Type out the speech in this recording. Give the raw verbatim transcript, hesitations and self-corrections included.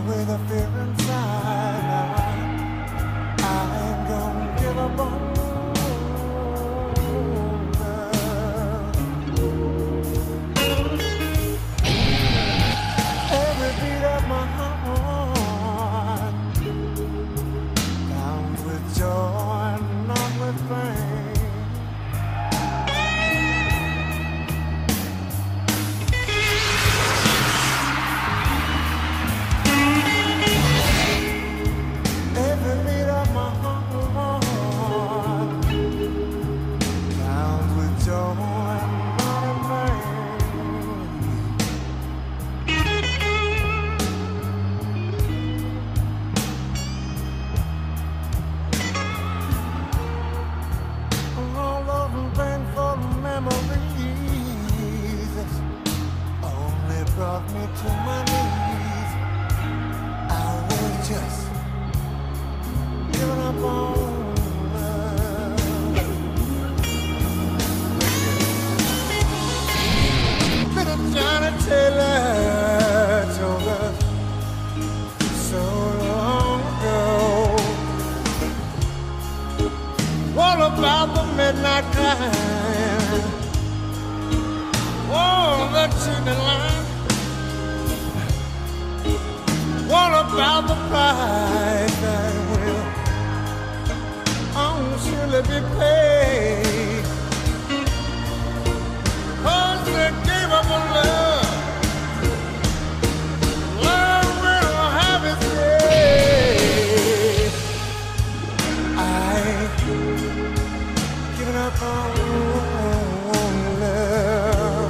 away the fear inside. I ain't gonna give up on love. Every beat of my heart bound with joy, not with pain. Brought me to my knees. I was just giving up on love. Little Johnny Taylor told us so long ago. What about the midnight cry? Oh, the cheating line. What about the price that will oh, surely be paid? 'Cause they gave up on love. Love will have its day. I ain't giving up on love.